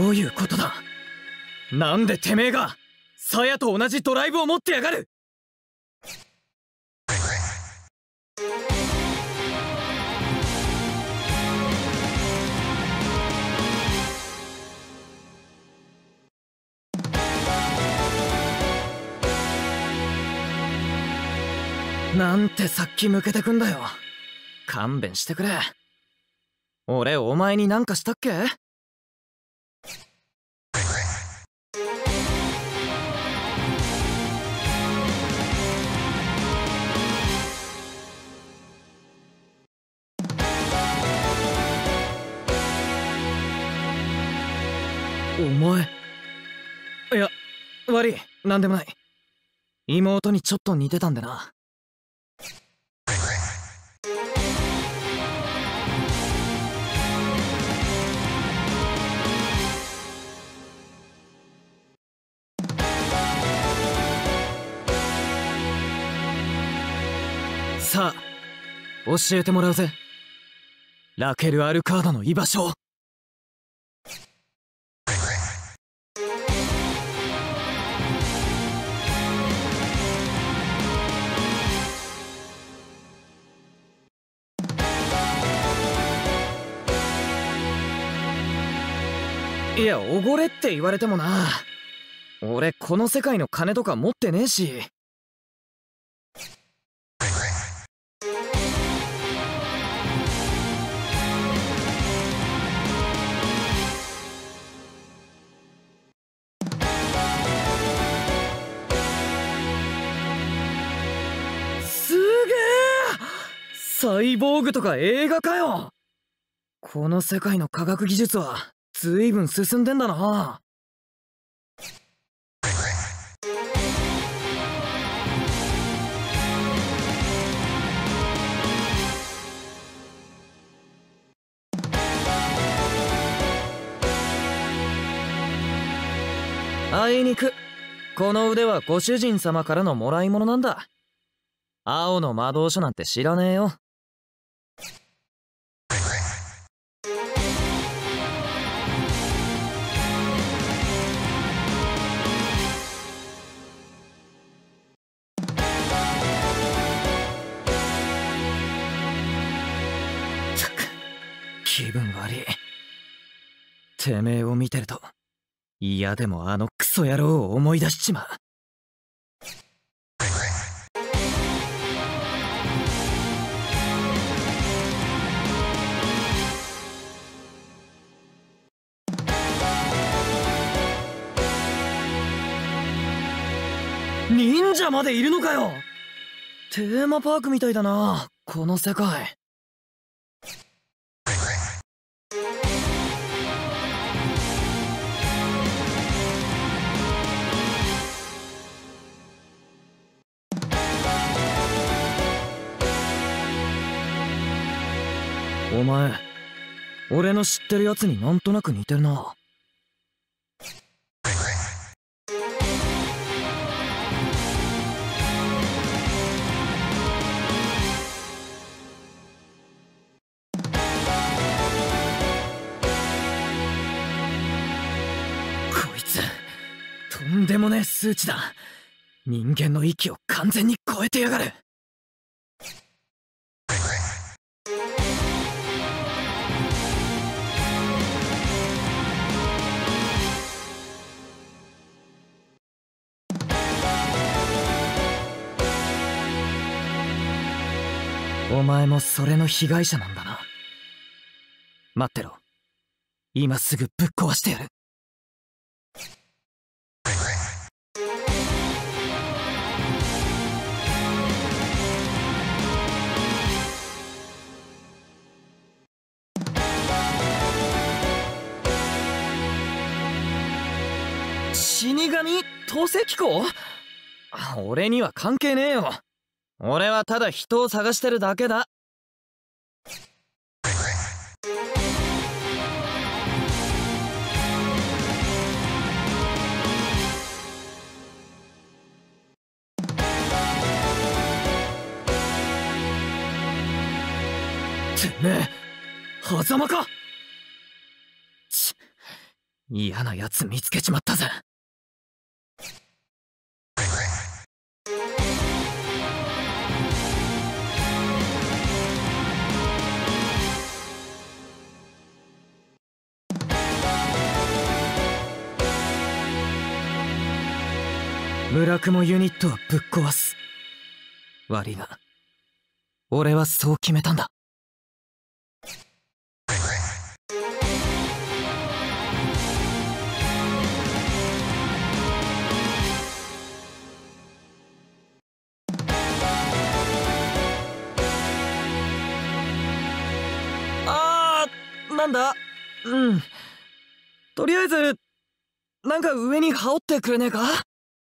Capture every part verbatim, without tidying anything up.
どういうことだ。なんでてめえが鞘と同じドライブを持ってやがる。なんてさっき向けてくんだよ。勘弁してくれ。俺お前になんかしたっけ？お前、いや悪い、なんでもない。妹にちょっと似てたんでな。さあ教えてもらうぜ、ラケル・アルカーダの居場所を。いや、おごれって言われてもな。俺この世界の金とか持ってねえし。すげえ、サイボーグとか映画かよ。この世界の科学技術はずいぶん進んでんだな。あいにくこの腕はご主人様からのもらい物なんだ。青の魔導書なんて知らねえよ。気分悪い。てめえを見てると嫌でもあのクソ野郎を思い出しちまう。忍者までいるのかよ。テーマパークみたいだなこの世界。お前、俺の知ってるやつになんとなく似てるな。こいつ、とんでもねえ数値だ。人間の域を完全に超えてやがる。お前もそれの被害者なんだな。待ってろ、今すぐぶっ壊してやる。死神透析庫？俺には関係ねえよ。俺はただ人を探してるだけだ。てめえ、狭間か。ち嫌なやつ見つけちまったぜ。村雲ユニットはぶっ壊す。悪いが俺はそう決めたんだ。あー、なんだ。うん、とりあえずなんか上に羽織ってくれねえか。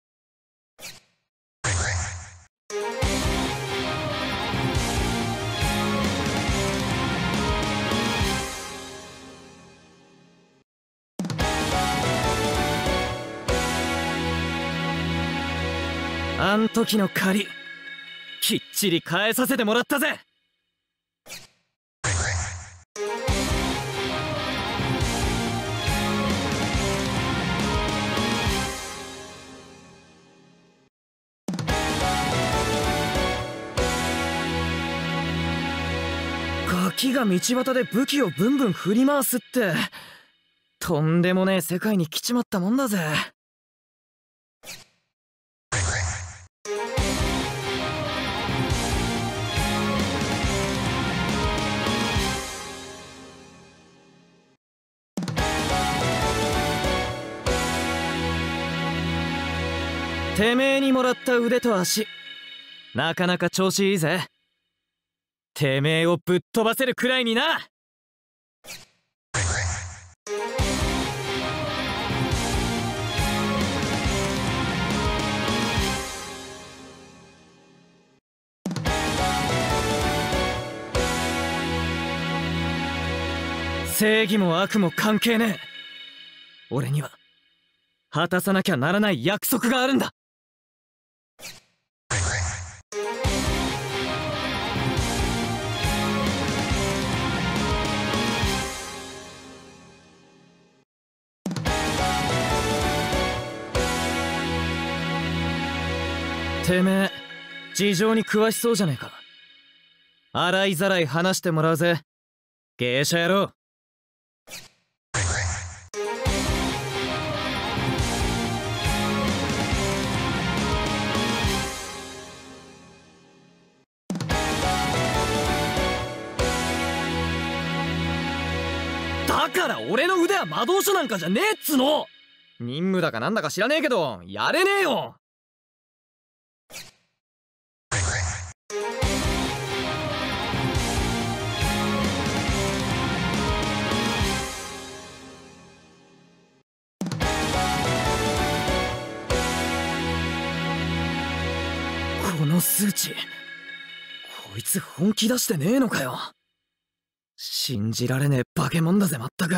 あん時の借りきっちり返させてもらったぜ。ガキが道端で武器をブンブン振り回すってとんでもねえ世界に来ちまったもんだぜ。てめえにもらった腕と足なかなか調子いいぜ。てめえをぶっ飛ばせるくらいにな。正義も悪も関係ねえ。俺には果たさなきゃならない約束があるんだ。てめえ事情に詳しそうじゃねえか。洗いざらい話してもらうぜ芸者野郎。だから俺の腕は魔導書なんかじゃねえっつの。任務だかなんだか知らねえけどやれねえよ。この数値こいつ本気出してねえのかよ。信じられねえ化け物だぜまったく。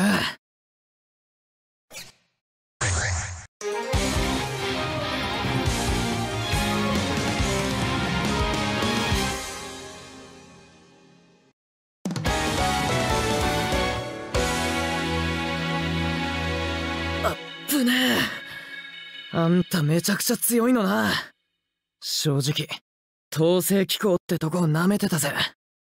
あっぶねえ。あんためちゃくちゃ強いのな。正直統制機構ってとこをなめてたぜ。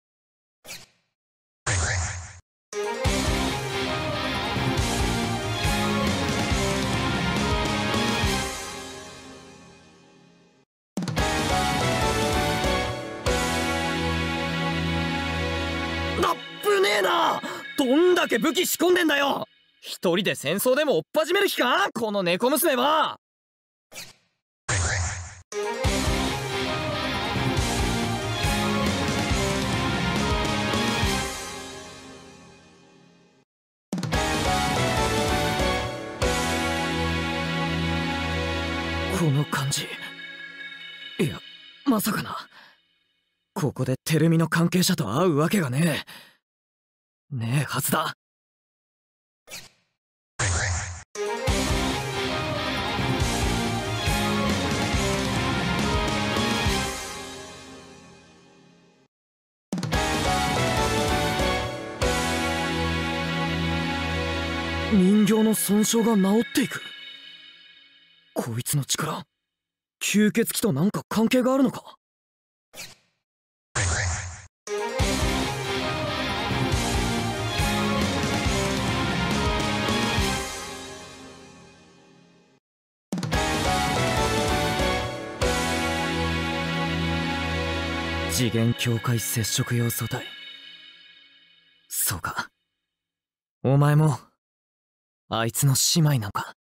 あっぶねえな。どんだけ武器仕込んでんだよ。一人で戦争でも追っ始める気かこの猫娘は。この感じいやまさかな。ここでテルミの関係者と会うわけがねえねえはずだ。 人形の損傷が治っていく。こいつの力、吸血鬼となんか関係があるのか？次元境界接触要素体。そうか、お前もあいつの姉妹なんか。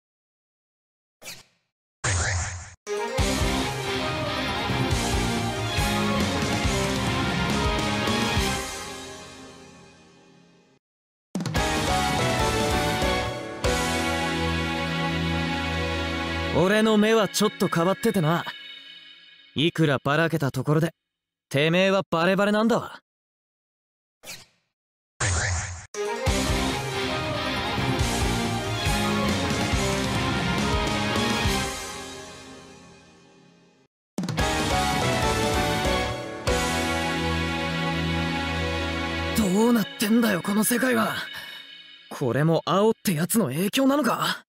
俺の目はちょっと変わっててな。いくらばらけたところでてめえはバレバレなんだわ。どうなってんだよこの世界は。これも青ってやつの影響なのか？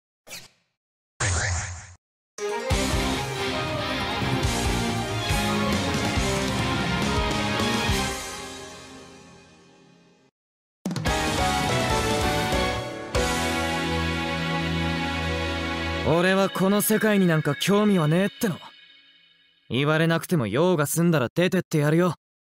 俺はこの世界になんか興味はねえっての。言われなくても用が済んだら出てってやるよ。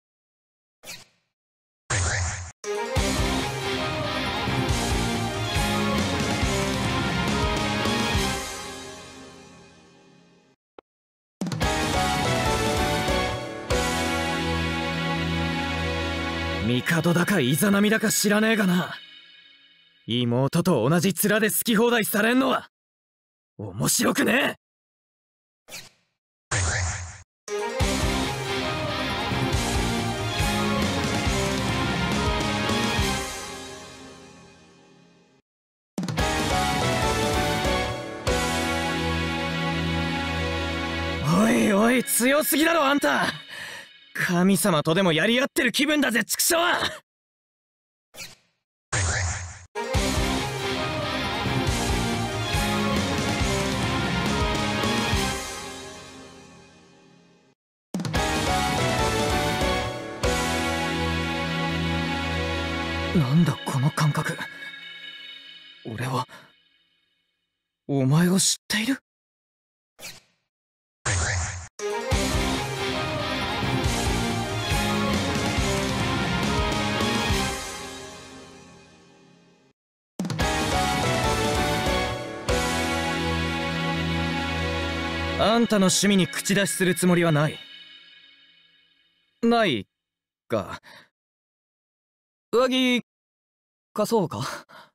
帝だかイザナミだか知らねえがな、妹と同じ面で好き放題されんのは面白くねえ。おいおい、強すぎだろあんた。神様とでもやり合ってる気分だぜ畜生は。なんだこの感覚。俺はお前を知っている？あんたの趣味に口出しするつもりはない。ないか。上着貸そうか？